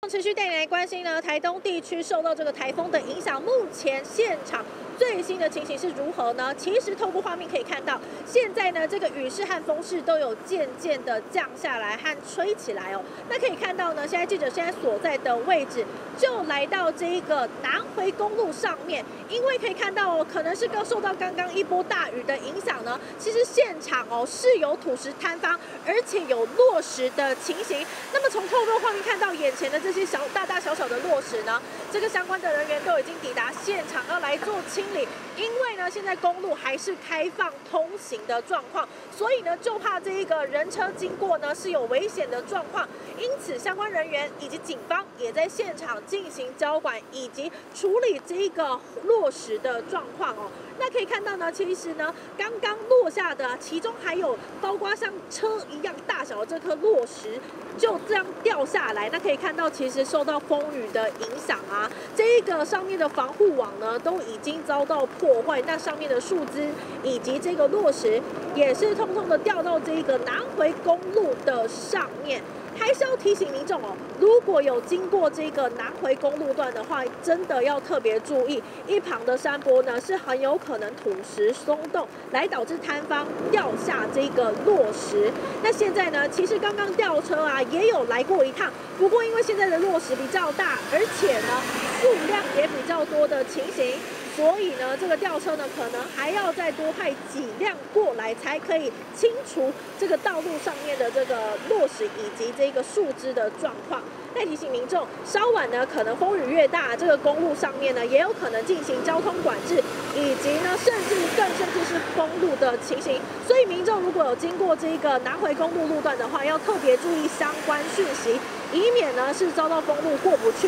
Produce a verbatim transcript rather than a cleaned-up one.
持续带你来关心呢，台东地区受到这个台风的影响，目前现场最新的情形是如何呢？其实透过画面可以看到，现在呢这个雨势和风势都有渐渐的降下来和吹起来哦。那可以看到呢，现在记者现在所在的位置就来到这一个南回公路上面，因为可以看到哦，可能是刚受到刚刚一波大雨的影响呢，其实现场哦是有土石坍方，而且有落石的情形。那么从透过画面看到眼前的这些小大大小小的落石呢，这个相关的人员都已经抵达现场要来做清理，因为呢现在公路还是开放通行的状况，所以呢就怕这一个人车经过呢是有危险的状况，因此相关人员以及警方也在现场进行交管以及处理这一个落石的状况哦。那可以看到呢，其实呢刚刚落下的，其中还有包括像车一样大小的这颗落石，就这样掉下来。那可以看到，其实受到风雨的影响啊，这一个上面的防护网呢都已经遭到破坏，那上面的树枝以及这个落石也是通通的掉到这一个南回公路的上面。还是要提醒民众哦，如果有经过这个南回公路段的话，真的要特别注意，一旁的山坡呢是很有可能土石松动，来导致坍方掉下这个落石。那现在呢，其实刚刚吊车啊也有来过一趟，不过因为现在的落石比较大，而且呢数量也比较多的情形。所以呢，这个吊车呢，可能还要再多派几辆过来，才可以清除这个道路上面的这个落石以及这个树枝的状况。再提醒民众，稍晚呢，可能风雨越大，这个公路上面呢，也有可能进行交通管制，以及呢，甚至更甚至是封路的情形。所以民众如果有经过这个南回公路路段的话，要特别注意相关讯息，以免呢是遭到封路过不去。